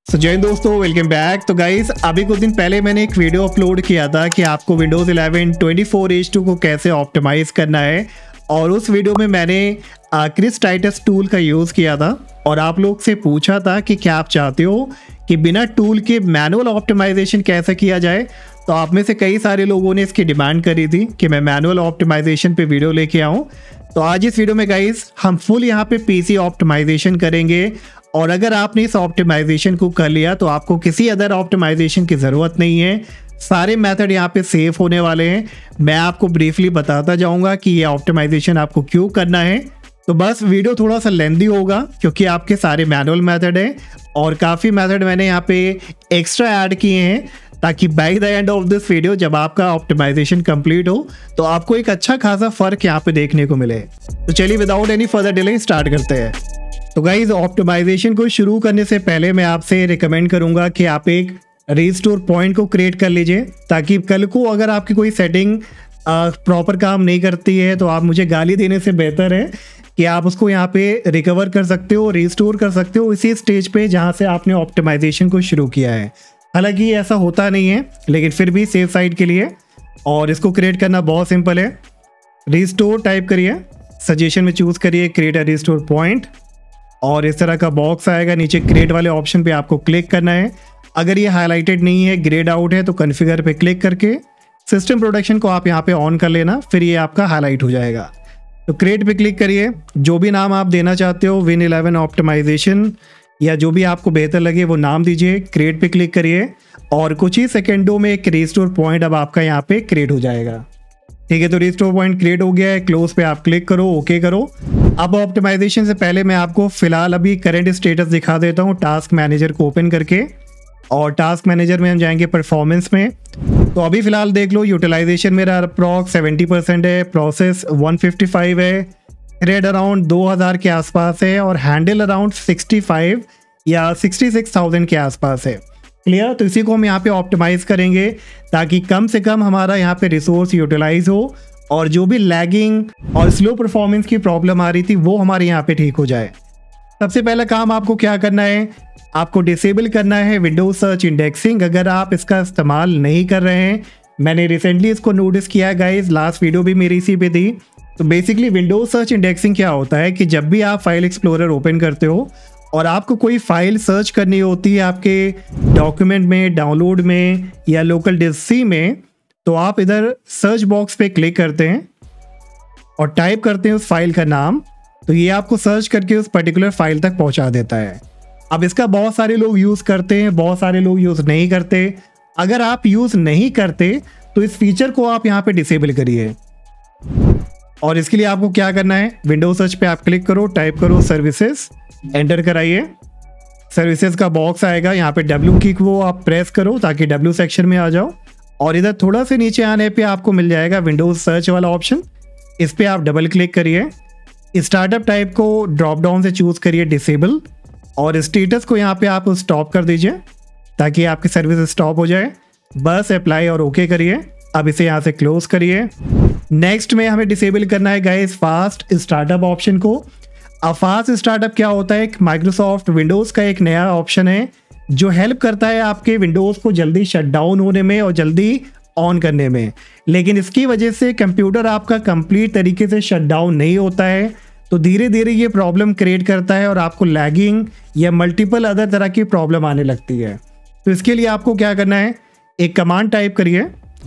जय दोस्तों, welcome back. तो गाइस, अभी कुछ दिन पहले मैंने एक वीडियो अपलोड किया था कि आपको विंडोज़ 11 24H2 को कैसे ऑप्टिमाइज़ करना है, और उस वीडियो में मैंने क्रिस टाइटस टूल का यूज़ किया था और आप लोग से पूछा था कि क्या आप चाहते हो कि बिना टूल के मैनुअल ऑप्टिमाइजेशन कैसे किया जाए। तो आप में से कई सारे लोगों ने इसकी डिमांड करी थी कि मैं मैनुअल ऑप्टिमाइजेशन पे वीडियो लेके आऊँ। तो आज इस वीडियो में गाइस हम फुल यहाँ पे पीसी ऑप्टिमाइजेशन करेंगे, और अगर आपने इस ऑप्टिमाइजेशन को कर लिया तो आपको किसी अदर ऑप्टिमाइजेशन की ज़रूरत नहीं है। सारे मेथड यहाँ पे सेफ होने वाले हैं। मैं आपको ब्रीफली बताता जाऊँगा कि ये ऑप्टिमाइजेशन आपको क्यों करना है। तो बस वीडियो थोड़ा सा लेंदी होगा क्योंकि आपके सारे मैनुअल मेथड हैं और काफ़ी मेथड मैंने यहाँ पे एक्स्ट्रा ऐड किए हैं, ताकि by the end of this video जब आपका ऑप्टिमाइजेशन कंप्लीट हो तो आपको एक अच्छा खासा फ़र्क यहाँ पे देखने को मिले। तो चलिए without any further delay start करते हैं। तो गाइज, ऑप्टिमाइजेशन को शुरू करने से पहले मैं आपसे रिकमेंड करूंगा कि आप एक रीस्टोर पॉइंट को क्रिएट कर लीजिए, ताकि कल को अगर आपकी कोई सेटिंग प्रॉपर काम नहीं करती है तो आप मुझे गाली देने से बेहतर है कि आप उसको यहाँ पे रिकवर कर सकते हो, रीस्टोर कर सकते हो इसी स्टेज पे जहाँ से आपने ऑप्टिमाइजेशन को शुरू किया है। हालांकि ऐसा होता नहीं है, लेकिन फिर भी सेफ साइड के लिए, और इसको क्रिएट करना बहुत सिंपल है। रीस्टोर टाइप करिए, सजेशन में चूज़ करिए क्रिएट अ रीस्टोर पॉइंट, और इस तरह का बॉक्स आएगा। नीचे क्रिएट वाले ऑप्शन पे आपको क्लिक करना है। अगर ये हाईलाइटेड नहीं है, ग्रेड आउट है, तो कॉन्फ़िगर पे क्लिक करके सिस्टम प्रोटेक्शन को आप यहाँ पे ऑन कर लेना, फिर ये आपका हाईलाइट हो जाएगा। तो क्रिएट पे क्लिक करिए, जो भी नाम आप देना चाहते हो, विन 11 ऑप्टिमाइजेशन या जो भी आपको बेहतर लगे वो नाम दीजिए। क्रिएट पे क्लिक करिए और कुछ ही सेकेंडों में एक रीस्टोर पॉइंट अब आपका यहाँ पे क्रिएट हो जाएगा। ठीक है, तो रीस्टोर पॉइंट क्रिएट हो गया है। क्लोज पे आप क्लिक करो, ओके करो। अब ऑप्टिमाइजेशन से पहले मैं आपको फिलहाल अभी करंट स्टेटस दिखा देता हूँ टास्क मैनेजर को ओपन करके, और टास्क मैनेजर में हम जाएंगे परफॉर्मेंस में। तो अभी फिलहाल देख लो, यूटिलाइजेशन मेरा अप्रॉक्स 70% है, प्रोसेस 155 है, थ्रेड अराउंड 2000 के आसपास है, और हैंडल अराउंड 65 या 66,000 के आसपास है। क्लियर? तो इसी को हम यहाँ पे ऑप्टिमाइज़ करेंगे ताकि कम से कम हमारा यहाँ पे रिसोर्स यूटिलाइज हो, और जो भी लैगिंग और स्लो परफॉर्मेंस की प्रॉब्लम आ रही थी वो हमारे यहाँ पे ठीक हो जाए। सबसे पहला काम आपको क्या करना है, आपको डिसेबल करना है विंडोज सर्च इंडेक्सिंग। अगर आप इसका इस्तेमाल नहीं कर रहे हैं, मैंने रिसेंटली इसको नोटिस किया है गाइज, लास्ट वीडियो भी मेरी इसी पे थी। तो बेसिकली विंडोज सर्च इंडेक्सिंग क्या होता है कि जब भी आप फाइल एक्सप्लोरर ओपन करते हो और आपको कोई फाइल सर्च करनी होती है आपके डॉक्यूमेंट में, डाउनलोड में या लोकल डिस्क सी में, तो आप इधर सर्च बॉक्स पे क्लिक करते हैं और टाइप करते हैं उस फाइल का नाम, तो ये आपको सर्च करके उस पर्टिकुलर फाइल तक पहुंचा देता है। अब इसका बहुत सारे लोग यूज़ करते हैं, बहुत सारे लोग यूज़ नहीं करते। अगर आप यूज़ नहीं करते तो इस फीचर को आप यहाँ पे डिसेबल करिए, और इसके लिए आपको क्या करना है, विंडोज सर्च पे आप क्लिक करो, टाइप करो सर्विसेज, एंटर कराइए। सर्विसेज का बॉक्स आएगा, यहाँ पे W की को आप प्रेस करो ताकि W सेक्शन में आ जाओ, और इधर थोड़ा से नीचे आने पे आपको मिल जाएगा विंडोज सर्च वाला ऑप्शन। इस पे आप डबल क्लिक करिए, स्टार्टअप टाइप को ड्रॉप डाउन से चूज़ करिए डिसेबल, और स्टेटस को यहाँ पे आप स्टॉप कर दीजिए ताकि आपकी सर्विस स्टॉप हो जाए। बस अप्लाई और ओके करिए। अब इसे यहाँ से क्लोज करिए। नेक्स्ट में हमें डिसेबल करना है गाइस फास्ट स्टार्टअप ऑप्शन को। अब फास्ट स्टार्टअप क्या होता है, माइक्रोसॉफ्ट विंडोज़ का एक नया ऑप्शन है जो हेल्प करता है आपके विंडोज़ को जल्दी शट डाउन होने में और जल्दी ऑन करने में, लेकिन इसकी वजह से कंप्यूटर आपका कंप्लीट तरीके से शट डाउन नहीं होता है। तो धीरे धीरे ये प्रॉब्लम क्रिएट करता है और आपको लैगिंग या मल्टीपल अदर तरह की प्रॉब्लम आने लगती है। तो इसके लिए आपको क्या करना है, एक कमांड टाइप करिए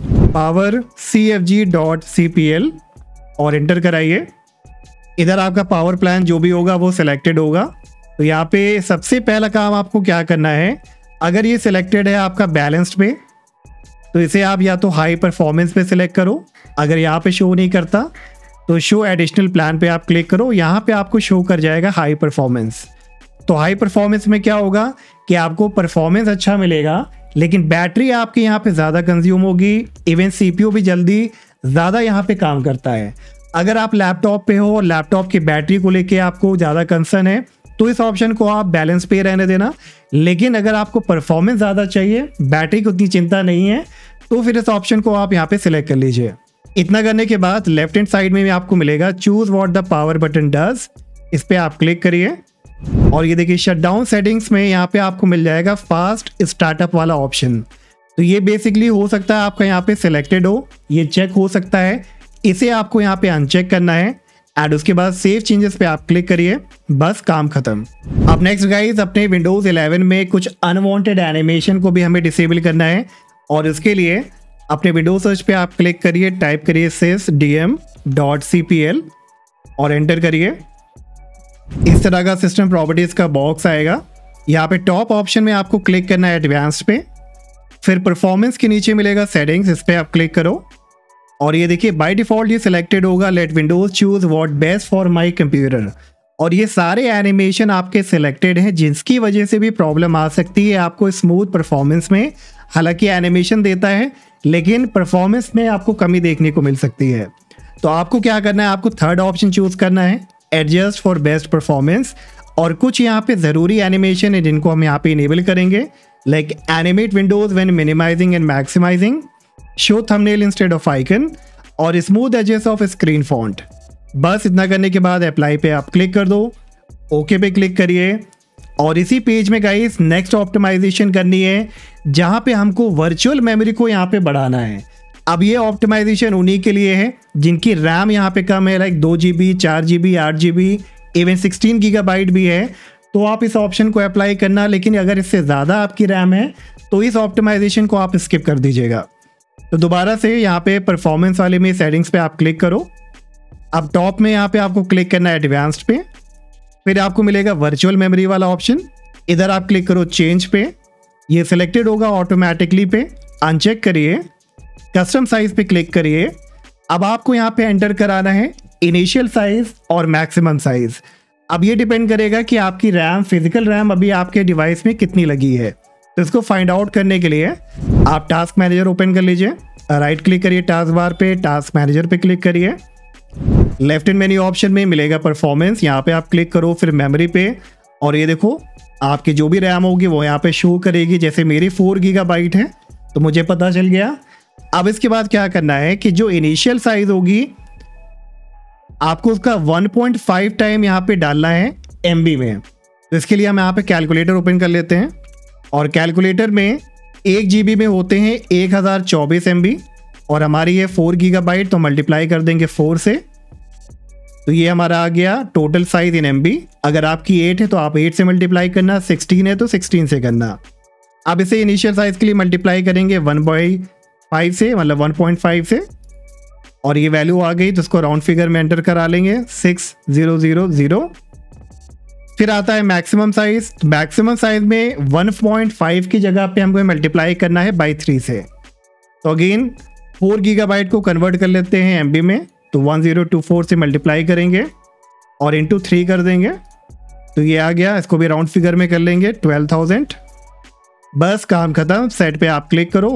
powercfg.cpl और एंटर कराइए। इधर आपका पावर प्लान जो भी होगा वो सिलेक्टेड होगा। तो यहाँ पे सबसे पहला काम आपको क्या करना है, अगर ये सिलेक्टेड है आपका बैलेंस्ड पे, तो इसे आप या तो हाई परफॉर्मेंस पे सिलेक्ट करो। अगर यहाँ पे शो नहीं करता तो शो एडिशनल प्लान पे आप क्लिक करो, यहाँ पे आपको शो कर जाएगा हाई परफॉर्मेंस। तो हाई परफॉर्मेंस में क्या होगा कि आपको परफॉर्मेंस अच्छा मिलेगा, लेकिन बैटरी आपके यहाँ पे ज़्यादा कंज्यूम होगी, इवन CPU भी जल्दी ज़्यादा यहाँ पे काम करता है। अगर आप लैपटॉप पे हो और लैपटॉप की बैटरी को लेके आपको ज़्यादा कंसर्न है तो इस ऑप्शन को आप बैलेंस पे रहने देना। लेकिन अगर आपको परफॉर्मेंस ज़्यादा चाहिए, बैटरी की उतनी चिंता नहीं है, तो फिर इस ऑप्शन को आप यहाँ पे सिलेक्ट कर लीजिए। इतना करने के बाद लेफ्ट हैंड साइड में भी आपको मिलेगा choose what the power button does, इस पर आप क्लिक करिए। और ये देखिए शटडाउन सेटिंग्स में यहाँ पे आपको मिल जाएगा फास्ट स्टार्टअप वाला ऑप्शन। तो ये बेसिकली हो सकता है आपका यहाँ पे सिलेक्टेड हो, ये चेक हो सकता है, इसे आपको यहाँ पे अनचेक करना है एंड उसके बाद सेव चेंजेस पे आप क्लिक करिए, बस काम खत्म। अब नेक्स्ट गाइस अपने विंडोज 11 में कुछ अनवांटेड एनिमेशन को भी हमें डिसेबल करना है और इसके लिए अपने विंडोज सर्च पे आप क्लिक करिए, टाइप करिए sysdm.cpl और एंटर करिए। इस तरह का सिस्टम प्रॉपर्टीज का बॉक्स आएगा। यहाँ पे टॉप ऑप्शन में आपको क्लिक करना है एडवांस्ड पे, फिर परफॉर्मेंस के नीचे मिलेगा सेटिंग्स, इस पे आप क्लिक करो और ये देखिए बाय डिफॉल्ट ये सिलेक्टेड होगा, let Windows choose what best for my computer. और ये सारे एनिमेशन आपके सिलेक्टेड हैं जिसकी वजह से भी प्रॉब्लम आ सकती है आपको स्मूथ परफॉर्मेंस में। हालांकि एनिमेशन देता है लेकिन परफॉर्मेंस में आपको कमी देखने को मिल सकती है। तो आपको क्या करना है, आपको थर्ड ऑप्शन चूज करना है, एडजस्ट फॉर बेस्ट परफॉर्मेंस। और कुछ यहाँ पे ज़रूरी एनिमेशन है जिनको हम यहाँ पे इनेबल करेंगे, like animate windows when minimising and maximising, show thumbnail instead of icon और smooth edges of screen font. बस इतना करने के बाद अप्लाई पे आप क्लिक कर दो, ओके पे क्लिक करिए और इसी पेज में गाइस नेक्स्ट ऑप्टिमाइजेशन करनी है जहाँ पे हमको वर्चुअल मेमोरी को यहाँ पे बढ़ाना है। अब ये ऑप्टिमाइजेशन उन्हीं के लिए है जिनकी रैम यहाँ पे कम है, like 2 GB, 4 GB, 8 GB, even 16 GB भी है। तो आप इस ऑप्शन को अप्लाई करना, लेकिन अगर इससे ज़्यादा आपकी रैम है तो इस ऑप्टिमाइजेशन को आप स्किप कर दीजिएगा। तो दोबारा से यहाँ पे परफॉर्मेंस वाले में सेटिंग्स पे आप क्लिक करो। अब टॉप में यहाँ पे आपको क्लिक करना है एडवांस्ड पे, फिर आपको मिलेगा वर्चुअल मेमोरी वाला ऑप्शन, इधर आप क्लिक करो चेंज पे, ये सिलेक्टेड होगा ऑटोमेटिकली पे, अनचेक करिए, कस्टम साइज पे क्लिक करिए। अब आपको यहाँ पे एंटर कराना है इनिशियल साइज और मैक्सिमम साइज। अब ये डिपेंड करेगा कि आपकी रैम, फिजिकल रैम अभी आपके डिवाइस में कितनी लगी है। तो इसको फाइंड आउट करने के लिए आप टास्क मैनेजर ओपन कर लीजिए, राइट क्लिक करिए टास्क बार पे, टास्क मैनेजर पे क्लिक करिए, लेफ्ट हैंड मेन्यू ऑप्शन में मिलेगा परफॉर्मेंस, यहाँ पे आप क्लिक करो, फिर मेमोरी पे और ये देखो आपकी जो भी रैम होगी वो यहाँ पे शो करेगी। जैसे मेरी 4 GB है तो मुझे पता चल गया। अब इसके बाद क्या करना है कि जो इनिशियल साइज होगी आपको उसका 1.5 टाइम यहाँ पे डालना है MB में। तो इसके लिए हम यहाँ पे कैलकुलेटर ओपन कर लेते हैं और कैलकुलेटर में 1 GB में होते हैं 1024 MB और हमारी ये 4 GB, तो मल्टीप्लाई कर देंगे 4 से, तो ये हमारा आ गया टोटल साइज इन MB। अगर आपकी 8 है तो आप 8 से मल्टीप्लाई करना, 16 है तो 16 से करना। अब इसे इनिशियल साइज के लिए मल्टीप्लाई करेंगे 1/5 से, मतलब 1.5 से, और ये वैल्यू आ गई तो इसको राउंड फिगर में एंटर करा लेंगे 6000। फिर आता है मैक्सिमम साइज। मैक्सिमम साइज में 1.5 की जगह पे हमको मल्टीप्लाई करना है बाई 3 से। तो अगेन 4 GB को कन्वर्ट कर लेते हैं MB में, तो 1024 से मल्टीप्लाई करेंगे और इंटू 3 कर देंगे, तो ये आ गया। इसको भी राउंड फिगर में कर लेंगे 12,000। बस काम खत्म, सेट पे आप क्लिक करो,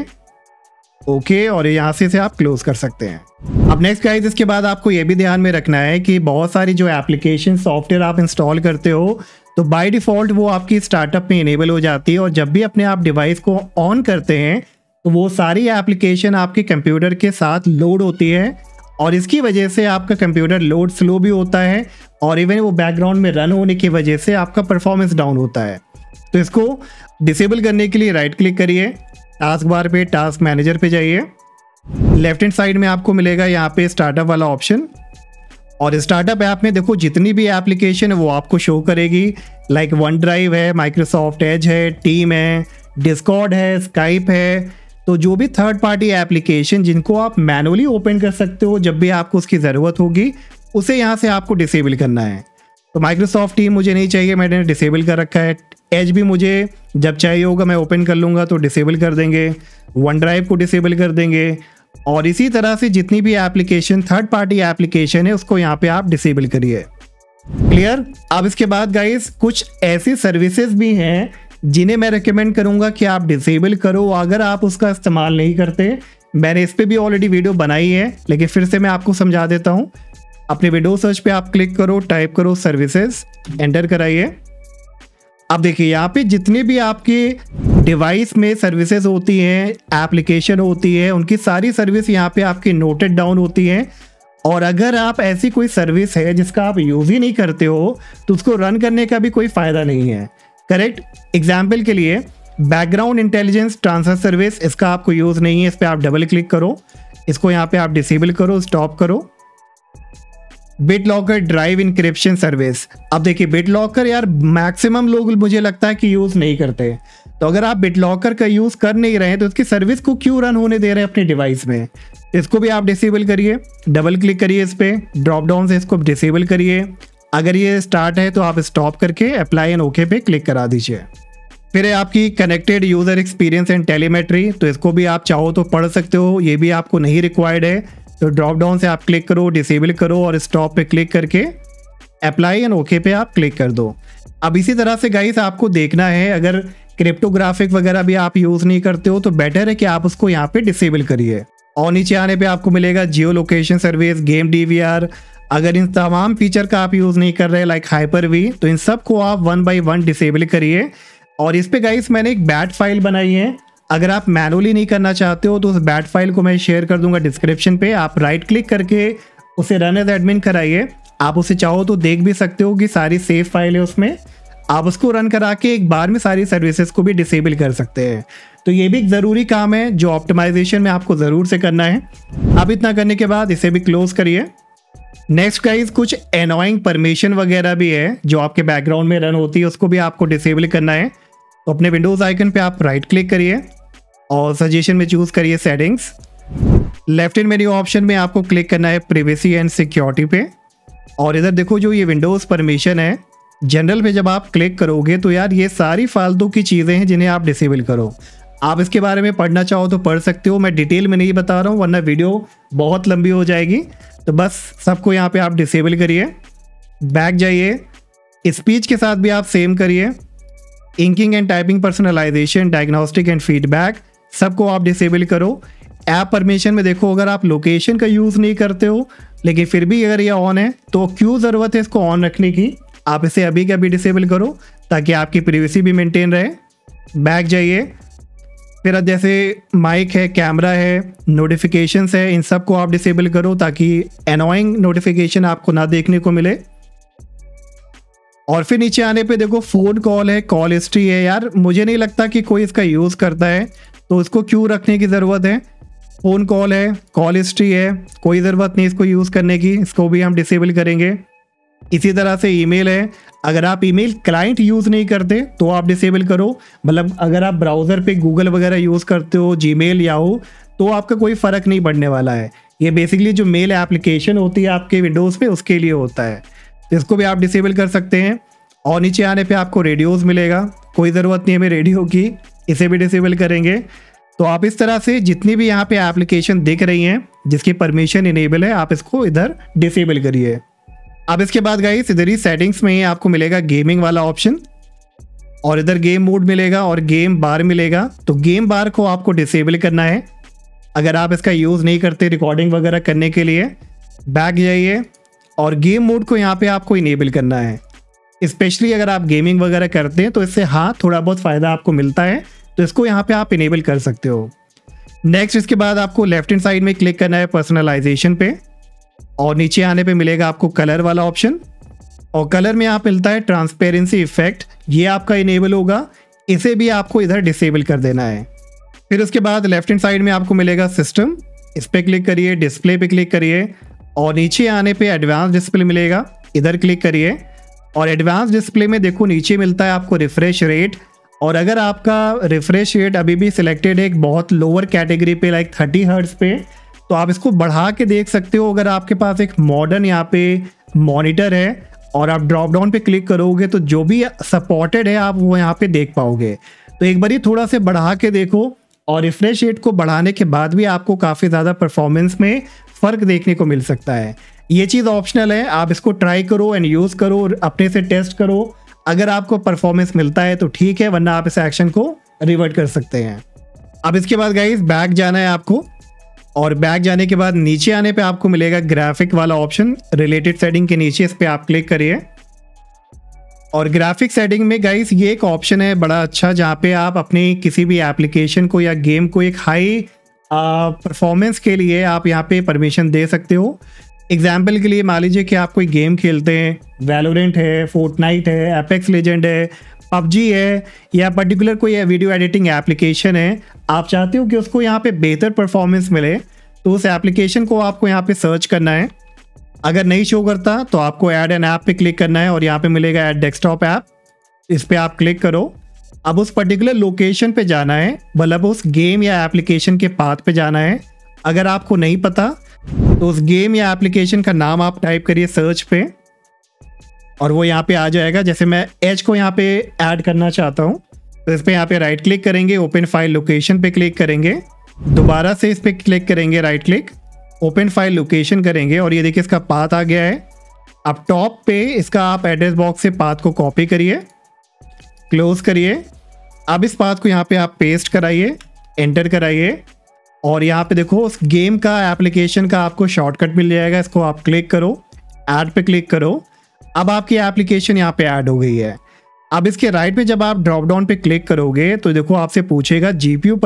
ओके और यहाँ से आप क्लोज कर सकते हैं। अब नेक्स्ट गाइस इसके बाद आपको ये भी ध्यान में रखना है कि बहुत सारी जो एप्लीकेशन सॉफ्टवेयर आप इंस्टॉल करते हो तो बाय डिफ़ॉल्ट वो आपकी स्टार्टअप में इनेबल हो जाती है और जब भी अपने आप डिवाइस को ऑन करते हैं तो वो सारी एप्लीकेशन आपके कंप्यूटर के साथ लोड होती है और इसकी वजह से आपका कंप्यूटर लोड स्लो भी होता है और इवन वो बैकग्राउंड में रन होने की वजह से आपका परफॉर्मेंस डाउन होता है। तो इसको डिसेबल करने के लिए राइट क्लिक करिए, टास्क बार पे टास्क मैनेजर पे जाइए, लेफ्ट हैंड साइड में आपको मिलेगा यहाँ पे स्टार्टअप वाला ऑप्शन और स्टार्टअप ऐप में देखो जितनी भी एप्लीकेशन है वो आपको शो करेगी, लाइक वन ड्राइव है, माइक्रोसॉफ्ट एज है, टीम है, डिस्कॉर्ड है, स्काइप है। तो जो भी थर्ड पार्टी एप्लीकेशन जिनको आप मैनुअली ओपन कर सकते हो जब भी आपको उसकी ज़रूरत होगी, उसे यहाँ से आपको डिसेबल करना है। तो माइक्रोसॉफ्ट टीम मुझे नहीं चाहिए, मैंने डिसेबल कर रखा है। एज भी मुझे जब चाहिए होगा मैं ओपन कर लूँगा तो डिसेबल कर देंगे, वन ड्राइव को डिसेबल कर देंगे और इसी तरह से जितनी भी एप्लीकेशन थर्ड पार्टी एप्लीकेशन है उसको यहाँ पे आप डिसेबल करिए। क्लियर। अब इसके बाद गाइस कुछ ऐसी सर्विसेज भी हैं जिन्हें मैं रेकमेंड करूंगा कि आप डिसेबल करो अगर आप उसका इस्तेमाल नहीं करते। मैंने इस पे भी ऑलरेडी वीडियो बनाई है लेकिन फिर से मैं आपको समझा देता हूँ। अपने विंडोज सर्च पे आप क्लिक करो, टाइप करो सर्विसेज, एंटर कराइए। अब देखिए यहाँ पे जितने भी आपके डिवाइस में सर्विसेज होती हैं, एप्लीकेशन होती है, उनकी सारी सर्विस यहाँ पे आपकी नोटेड डाउन होती हैं और अगर आप ऐसी कोई सर्विस है जिसका आप यूज़ ही नहीं करते हो तो उसको रन करने का भी कोई फ़ायदा नहीं है, करेक्ट। एग्जाम्पल के लिए बैकग्राउंड इंटेलिजेंस ट्रांसफर सर्विस, इसका आपको यूज़ नहीं है, इस पर आप डबल क्लिक करो, इसको यहाँ पे आप डिसेबल करो, स्टॉप करो। BitLocker ड्राइव इंक्रिप्शन सर्विस, अब देखिए BitLocker यार मैक्सिमम लोग मुझे लगता है कि यूज़ नहीं करते, तो अगर आप BitLocker का यूज़ कर नहीं रहे हैं तो इसकी सर्विस को क्यों रन होने दे रहे हैं अपने डिवाइस में। इसको भी आप डिसेबल करिए, डबल क्लिक करिए इस पर, ड्रॉप डाउन से इसको डिसेबल करिए। अगर ये स्टार्ट है तो आप स्टॉप करके अप्लाई एंड ओके पे क्लिक करा दीजिए। फिर है आपकी connected user experience and telemetry, तो इसको भी आप चाहो तो पढ़ सकते हो, ये भी आपको नहीं रिक्वायर्ड है, तो ड्रॉप डाउन से आप क्लिक करो, डिसेबल करो और स्टॉप पे क्लिक करके अप्लाई एंड ओके पे आप क्लिक कर दो। अब इसी तरह से गाइस आपको देखना है, अगर क्रिप्टोग्राफिक वगैरह भी आप यूज़ नहीं करते हो तो बेटर है कि आप उसको यहाँ पे डिसेबल करिए। और नीचे आने पे आपको मिलेगा geo location service, game DVR, अगर इन तमाम फीचर का आप यूज़ नहीं कर रहे लाइक Hyper-V, तो इन सब को आप 1 by 1 डिसेबल करिए। और इस पे गाइस मैंने एक बैट फाइल बनाई है, अगर आप मैनुअली नहीं करना चाहते हो तो उस बैट फाइल को मैं शेयर कर दूंगा डिस्क्रिप्शन पे, आप राइट क्लिक करके उसे रन एज एडमिन कराइए। आप उसे चाहो तो देख भी सकते हो कि सारी सेव फाइल है उसमें, आप उसको रन करा के एक बार में सारी सर्विसेज को भी डिसेबल कर सकते हैं। तो ये भी एक ज़रूरी काम है जो ऑप्टिमाइजेशन में आपको ज़रूर से करना है। अब इतना करने के बाद इसे भी क्लोज करिए। नेक्स्ट गाइस कुछ एनोइंग परमिशन वगैरह भी है जो आपके बैकग्राउंड में रन होती है, उसको भी आपको डिसेबल करना है। तो अपने विंडोज़ आइकन पे आप राइट क्लिक करिए और सजेशन में चूज़ करिए settings. Left in menu option में आपको क्लिक करना है प्राइवेसी एंड सिक्योरिटी पे, और इधर देखो जो ये विंडोज़ परमिशन है जनरल पे जब आप क्लिक करोगे तो यार ये सारी फालतू की चीज़ें हैं जिन्हें आप डिसेबल करो। आप इसके बारे में पढ़ना चाहो तो पढ़ सकते हो, मैं डिटेल में नहीं बता रहा हूँ वरना वीडियो बहुत लंबी हो जाएगी। तो बस सबको यहाँ पे आप डिसेबल करिए, बैक जाइए, स्पीच के साथ भी आप सेम करिए, inking and typing personalisation, diagnostic and feedback सबको आप डिसेबल करो। ऐप परमिशन में देखो अगर आप लोकेशन का यूज़ नहीं करते हो लेकिन फिर भी अगर ये ऑन है तो क्यों ज़रूरत है इसको ऑन रखने की, आप इसे अभी के अभी डिसेबल करो ताकि आपकी प्राइवेसी भी मेंटेन रहे। बैक जाइए, फिर अब जैसे माइक है, कैमरा है, नोटिफिकेशंस है, इन सब को आप डिसेबल करो ताकि एनोइंग नोटिफिकेशन आपको ना देखने को मिले। और फिर नीचे आने पे देखो फ़ोन कॉल है, कॉल हिस्ट्री है, यार मुझे नहीं लगता कि कोई इसका यूज़ करता है तो इसको क्यों रखने की ज़रूरत है। फ़ोन कॉल है, कॉल हिस्ट्री है, कोई ज़रूरत नहीं इसको यूज़ करने की, इसको भी हम डिसेबल करेंगे। इसी तरह से ईमेल है, अगर आप ईमेल क्लाइंट यूज़ नहीं करते तो आप डिसेबल करो, मतलब अगर आप ब्राउज़र पे गूगल वगैरह यूज़ करते हो, जीमेल, याहू, तो आपका कोई फ़र्क नहीं पड़ने वाला है। ये बेसिकली जो मेल एप्लीकेशन होती है आपके विंडोज़ पे उसके लिए होता है, तो इसको भी आप डिसेबल कर सकते हैं। और नीचे आने पे आपको रेडियोज़ मिलेगा, कोई ज़रूरत नहीं हमें रेडियो की, इसे भी डिसेबल करेंगे। तो आप इस तरह से जितनी भी यहाँ पे एप्लीकेशन दिख रही हैं जिसकी परमिशन इनेबल है आप इसको इधर डिसेबल करिए। अब इसके बाद गाइस इधर ही सेटिंग्स में ही आपको मिलेगा गेमिंग वाला ऑप्शन, और इधर गेम मोड मिलेगा और गेम बार मिलेगा। तो गेम बार को आपको डिसेबल करना है अगर आप इसका यूज़ नहीं करते रिकॉर्डिंग वगैरह करने के लिए। बैक जाइए और गेम मोड को यहाँ पे आपको इनेबल करना है, स्पेशली अगर आप गेमिंग वगैरह करते हैं तो इससे हाँ थोड़ा बहुत फ़ायदा आपको मिलता है, तो इसको यहाँ पे आप इनेबल कर सकते हो। नेक्स्ट इसके बाद आपको लेफ्ट हैंड साइड में क्लिक करना है पर्सनलाइजेशन पे, और नीचे आने पे मिलेगा आपको कलर वाला ऑप्शन, और कलर में यहाँ मिलता है ट्रांसपेरेंसी इफेक्ट, ये आपका इनेबल होगा, इसे भी आपको इधर डिसेबल कर देना है। फिर उसके बाद लेफ्ट हैंड साइड में आपको मिलेगा सिस्टम, इस पर क्लिक करिए, डिस्प्ले पे क्लिक करिए, और नीचे आने पे एडवांस डिस्प्ले मिलेगा, इधर क्लिक करिए। और एडवांस डिस्प्ले में देखो नीचे मिलता है आपको रिफ्रेश रेट, और अगर आपका रिफ्रेश रेट अभी भी सिलेक्टेड है एक बहुत लोअर कैटेगरी पे लाइक 30 हर्ट्ज पे, तो आप इसको बढ़ा के देख सकते हो। अगर आपके पास एक मॉडर्न यहाँ पे मॉनिटर है और आप ड्रॉप डाउन पे क्लिक करोगे तो जो भी सपोर्टेड है आप वो यहाँ पे देख पाओगे। तो एक बार ही थोड़ा से बढ़ा के देखो, और रिफ्रेश रेट को बढ़ाने के बाद भी आपको काफ़ी ज़्यादा परफॉर्मेंस में फ़र्क देखने को मिल सकता है। ये चीज़ ऑप्शनल है, आप इसको ट्राई करो एंड यूज़ करो और अपने से टेस्ट करो, अगर आपको परफॉर्मेंस मिलता है तो ठीक है, वरना आप इस एक्शन को रिवर्ट कर सकते हैं। अब इसके बाद गाइस बैक जाना है आपको, और बैक जाने के बाद नीचे आने पे आपको मिलेगा ग्राफिक वाला ऑप्शन, रिलेटेड सेटिंग के नीचे इस पे आप क्लिक करिए। और ग्राफिक सेटिंग में गाइस ये एक ऑप्शन है बड़ा अच्छा, जहाँ पे आप अपनी किसी भी एप्लीकेशन को या गेम को एक हाई परफॉर्मेंस के लिए आप यहाँ पे परमिशन दे सकते हो। एग्जाम्पल के लिए मान लीजिए कि आप कोई गेम खेलते हैं, वैलोरेंट है, फोर्टनाइट है, एपेक्स लेजेंड है, पबजी है, या पर्टिकुलर कोई वीडियो एडिटिंग एप्लीकेशन है, आप चाहते हो कि उसको यहाँ पे बेहतर परफॉर्मेंस मिले, तो उस एप्लीकेशन को आपको यहाँ पे सर्च करना है। अगर नहीं शो करता तो आपको ऐड एन ऐप पे क्लिक करना है और यहाँ पे मिलेगा ऐड डेस्कटॉप ऐप, इस पर आप क्लिक करो। अब उस पर्टिकुलर लोकेशन पे जाना है, मतलब उस गेम या एप्लीकेशन के पाथ पे जाना है। अगर आपको नहीं पता तो उस गेम या एप्लीकेशन का नाम आप टाइप करिए सर्च पे और वो यहाँ पे आ जाएगा। जैसे मैं एज को यहाँ पे ऐड करना चाहता हूँ तो इस पर यहाँ पे राइट क्लिक करेंगे, ओपन फाइल लोकेशन पे क्लिक करेंगे, दोबारा से इस पर क्लिक करेंगे, right click, open file location करेंगे और ये देखिए इसका पाथ आ गया है। अब टॉप पे इसका आप एड्रेस बॉक्स से पाथ को कॉपी करिए, क्लोज करिए। अब इस पाथ को यहाँ पे आप पेस्ट कराइए, एंटर कराइए और यहाँ पे देखो उस गेम का एप्लीकेशन का आपको शॉर्टकट मिल जाएगा। इसको आप क्लिक करो, ऐड पे क्लिक करो। अब आपकी एप्लीकेशन यहाँ पे ऐड हो गई है। अब इसके राइट में जब आप ड्रॉप डाउन पे क्लिक करोगे तो देखो आपसे पूछेगा जीपीयू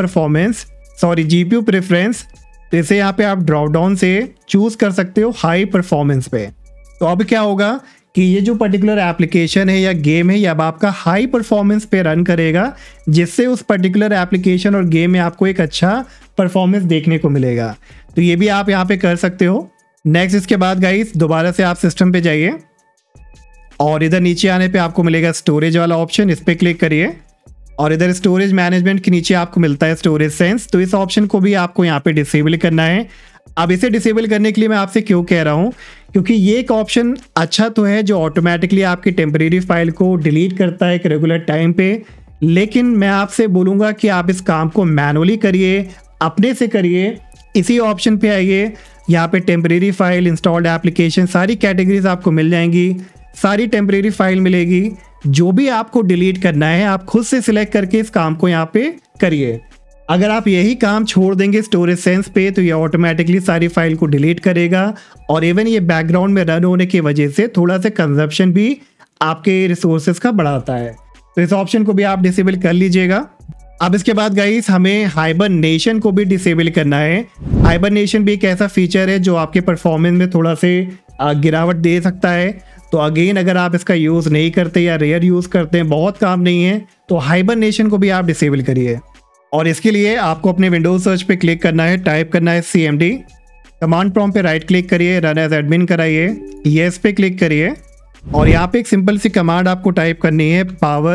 प्रेफरेंस, तो इसे यहाँ पे आप ड्रॉप डाउन से चूज कर सकते हो हाई परफॉर्मेंस पे। तो अब क्या होगा कि ये जो पर्टिकुलर एप्लीकेशन है या गेम है, ये अब आपका हाई परफॉर्मेंस पे रन करेगा, जिससे उस पर्टिकुलर एप्लीकेशन और गेम में आपको एक अच्छा परफॉर्मेंस देखने को मिलेगा। तो ये भी आप यहाँ पे कर सकते हो। नेक्स्ट इसके बाद गाइस दोबारा से आप सिस्टम पे जाइए और इधर नीचे आने पे आपको मिलेगा स्टोरेज वाला ऑप्शन, इस पर क्लिक करिए और इधर स्टोरेज मैनेजमेंट के नीचे आपको मिलता है स्टोरेज सेंस, तो इस ऑप्शन को भी आपको यहाँ पे डिसेबल करना है। अब इसे डिसेबल करने के लिए मैं आपसे क्यों कह रहा हूँ, क्योंकि ये एक ऑप्शन अच्छा तो है जो ऑटोमेटिकली आपकी टेम्परेरी फाइल को डिलीट करता है एक रेगुलर टाइम पे, लेकिन मैं आपसे बोलूँगा कि आप इस काम को मैनुअली करिए, अपने से करिए। इसी ऑप्शन पे आइए, यहाँ पे टेम्परेरी फाइल, इंस्टॉल्ड एप्लीकेशन, सारी कैटेगरीज आपको मिल जाएंगी, सारी टेम्परेरी फाइल मिलेगी। जो भी आपको डिलीट करना है आप खुद से सिलेक्ट करके इस काम को यहाँ पे करिए। अगर आप यही काम छोड़ देंगे स्टोरेज सेंस पे तो ये ऑटोमेटिकली सारी फाइल को डिलीट करेगा और इवन ये बैकग्राउंड में रन होने की वजह से थोड़ा सा कंजप्शन भी आपके रिसोर्सेज का बढ़ाता है। तो इस ऑप्शन को भी आप डिसेबल कर लीजिएगा। अब इसके बाद गाइस हमें हाइबरनेशन को भी डिसेबल करना है। हाइबरनेशन भी एक ऐसा फीचर है जो आपके परफॉर्मेंस में थोड़ा से गिरावट दे सकता है। तो अगेन अगर आप इसका यूज़ नहीं करते या रेयर यूज़ करते हैं, बहुत काम नहीं है, तो हाइबरनेशन को भी आप डिसेबल करिए। और इसके लिए आपको अपने विंडोज सर्च पे क्लिक करना है, टाइप करना है CMD, कमांड प्रॉम्प्ट पे राइट क्लिक करिए, रन एज एडमिन कराइए, येस पे क्लिक करिए और यहाँ पे एक सिंपल सी कमांड आपको टाइप करनी है,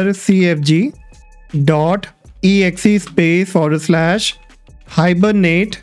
powercfg.exe /hibernate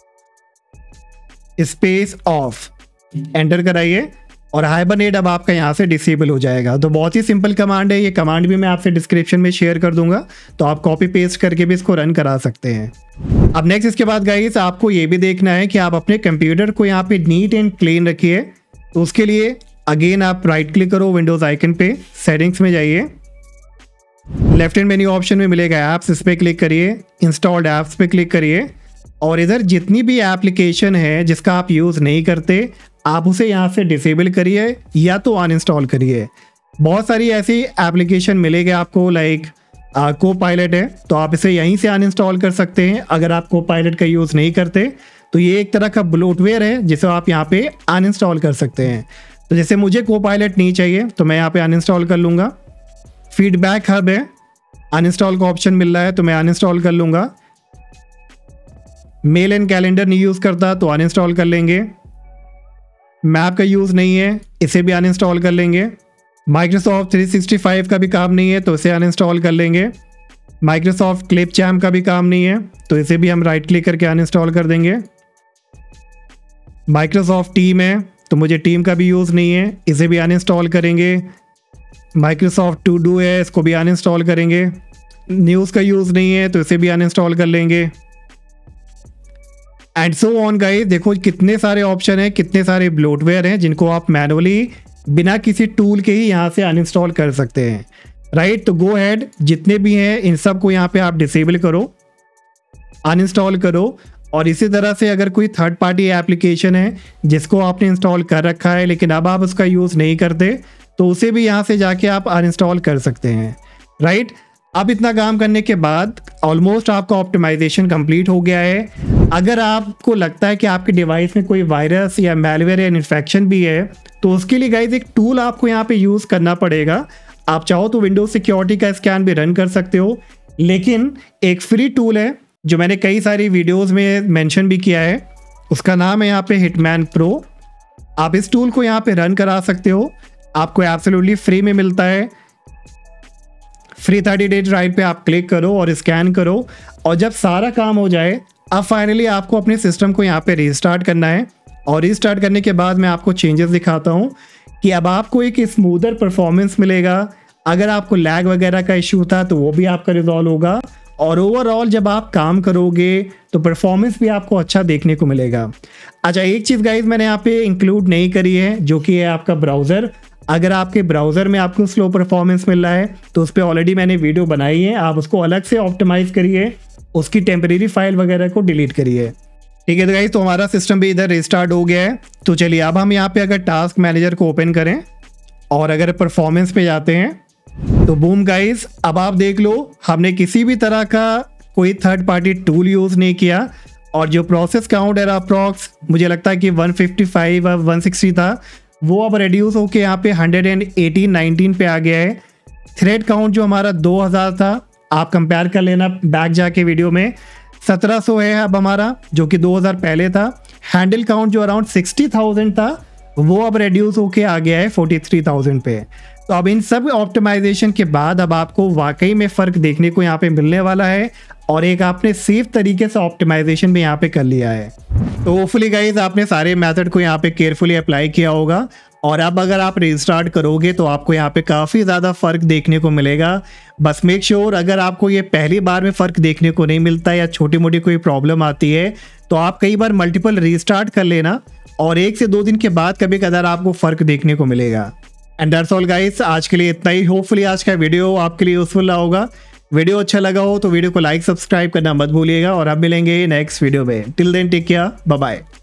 space of, enter कराइए और हाइबरनेट अब आपका यहाँ से डिसेबल हो जाएगा। तो बहुत ही सिंपल कमांड है, ये कमांड भी मैं आपसे डिस्क्रिप्शन में शेयर कर दूंगा, तो आप कॉपी पेस्ट करके भी इसको रन करा सकते हैं। अब नेक्स्ट इसके बाद गाइस आपको ये भी देखना है कि आप अपने कंप्यूटर को यहाँ पे नीट एंड क्लीन रखिए। तो उसके लिए अगेन आप राइट क्लिक करो विंडोज आइकन पे, सेटिंग्स में जाइए, लेफ्ट हैंड मेन्यू ऑप्शन में मिलेगा ऐप्स, इस पर क्लिक करिए, इंस्टॉल्ड ऐप्स पे क्लिक करिए और इधर जितनी भी एप्लीकेशन है जिसका आप यूज़ नहीं करते आप उसे यहाँ से डिसेबल करिए या तो अनइंस्टॉल करिए। बहुत सारी ऐसी एप्लीकेशन मिलेगी आपको, लाइक कोपायलट है, तो आप इसे यहीं से अनइंस्टॉल कर सकते हैं। अगर आप कोपायलट का यूज़ नहीं करते तो ये एक तरह का ब्लोटवेयर है जिसे आप यहाँ पे अनइंस्टॉल कर सकते हैं। तो जैसे मुझे कोपायलट नहीं चाहिए तो मैं यहाँ पे अनइंस्टॉल कर लूँगा। फीडबैक हब है, अनइंस्टॉल का ऑप्शन मिल रहा है तो मैं अनइंस्टॉल कर लूँगा। मेल एंड कैलेंडर नहीं यूज़ करता तो अनइंस्टॉल कर लेंगे। मैप का यूज़ नहीं है, इसे भी अनइंस्टॉल कर लेंगे। माइक्रोसॉफ्ट 365 का भी काम नहीं है तो इसे अनइंस्टॉल कर लेंगे। माइक्रोसॉफ्ट क्लिपचैम का भी काम नहीं है तो इसे भी हम राइट क्लिक करके अनइंस्टॉल कर देंगे। माइक्रोसॉफ्ट टीम है तो मुझे टीम का भी यूज़ नहीं है, इसे भी अनइंस्टॉल करेंगे। माइक्रोसॉफ्ट टू डू है, इसको भी अनइंस्टॉल करेंगे। न्यूज़ का यूज़ नहीं है तो इसे भी अनइंस्टॉल कर लेंगे। एंड सो ऑन गाइस, देखो कितने सारे ऑप्शन हैं, कितने सारे ब्लोटवेयर हैं जिनको आप मैनुअली बिना किसी टूल के ही यहाँ से अनइंस्टॉल कर सकते हैं, राइट। तो गो हेड, जितने भी हैं इन सब को यहाँ पे आप डिसेबल करो, अनइंस्टॉल करो। और इसी तरह से अगर कोई थर्ड पार्टी एप्लीकेशन है जिसको आपने इंस्टॉल कर रखा है लेकिन अब आप उसका यूज़ नहीं करते तो उसे भी यहाँ से जाके आप अनइंस्टॉल कर सकते हैं, राइट। अब इतना काम करने के बाद ऑलमोस्ट आपका ऑप्टिमाइजेशन कंप्लीट हो गया है। अगर आपको लगता है कि आपके डिवाइस में कोई वायरस या मैलवेयर या इन्फेक्शन भी है तो उसके लिए गाइज एक टूल आपको यहाँ पे यूज़ करना पड़ेगा। आप चाहो तो विंडोज सिक्योरिटी का स्कैन भी रन कर सकते हो, लेकिन एक फ्री टूल है जो मैंने कई सारी वीडियोस में मेंशन भी किया है, उसका नाम है यहाँ पे हिटमैन प्रो। आप इस टूल को यहाँ पे रन करा सकते हो, आपको एब्सोल्युटली फ्री में मिलता है। फ्री 30 डेज राइट पे आप क्लिक करो और स्कैन करो, और जब सारा काम हो जाए अब फाइनली आपको अपने सिस्टम को यहाँ पे रीस्टार्ट करना है। और रीस्टार्ट करने के बाद मैं आपको चेंजेस दिखाता हूँ कि अब आपको एक स्मूदर परफॉर्मेंस मिलेगा। अगर आपको लैग वगैरह का इशू था तो वो भी आपका रिजॉल्व होगा, और ओवरऑल जब आप काम करोगे तो परफॉर्मेंस भी आपको अच्छा देखने को मिलेगा। अच्छा, एक चीज़ गाइज मैंने यहाँ पे इंक्लूड नहीं करी है, जो कि है आपका ब्राउज़र। अगर आपके ब्राउज़र में आपको स्लो परफॉर्मेंस मिल रहा है तो उस पर ऑलरेडी मैंने वीडियो बनाई है, आप उसको अलग से ऑप्टिमाइज़ करिए, उसकी टेम्परेरी फाइल वगैरह को डिलीट करिए। ठीक है तो गाइस, तो हमारा सिस्टम भी इधर रिस्टार्ट हो गया है। तो चलिए अब हम यहाँ पे अगर टास्क मैनेजर को ओपन करें और अगर परफॉर्मेंस पे जाते हैं तो बूम गाइस, अब आप देख लो हमने किसी भी तरह का कोई थर्ड पार्टी टूल यूज़ नहीं किया, और जो प्रोसेस काउंट है अप्रॉक्स मुझे लगता है कि 155 और 160 था, वो अब रिड्यूस होके यहाँ पे 118-19 पे आ गया है। थ्रेड काउंट जो हमारा 2000 था, आप कंपेयर कर लेना बैक जाके वीडियो में, 1700 है अब हमारा, जो कि 2000 पहले था। हैंडल काउंट जो अराउंड 60,000 था वो अब रिड्यूस होके आ गया है 43,000 पे। तो अब इन सब ऑप्टिमाइजेशन के बाद अब आपको वाकई में फ़र्क देखने को यहाँ पे मिलने वाला है, और एक आपने सेफ तरीके से ऑप्टिमाइजेशन भी यहाँ पे कर लिया है। तो होपफुली गाइज आपने सारे मेथड को यहाँ पे केयरफुली अप्लाई किया होगा, और अब अगर आप रिस्टार्ट करोगे तो आपको यहाँ पे काफ़ी ज़्यादा फ़र्क देखने को मिलेगा। बस मेक श्योर अगर आपको ये पहली बार में फ़र्क देखने को नहीं मिलता या छोटी मोटी कोई प्रॉब्लम आती है तो आप कई बार मल्टीपल रीस्टार्ट कर लेना, और 1 से 2 दिन के बाद कभी कदार आपको फ़र्क देखने को मिलेगा। एंड दैट्स ऑल गाइस, आज के लिए इतना ही। होपफुली आज का वीडियो आपके लिए यूजफुल रहा होगा। वीडियो अच्छा लगा हो तो वीडियो को लाइक सब्सक्राइब करना मत भूलिएगा, और अब मिलेंगे नेक्स्ट वीडियो में। Till then take care, bye bye.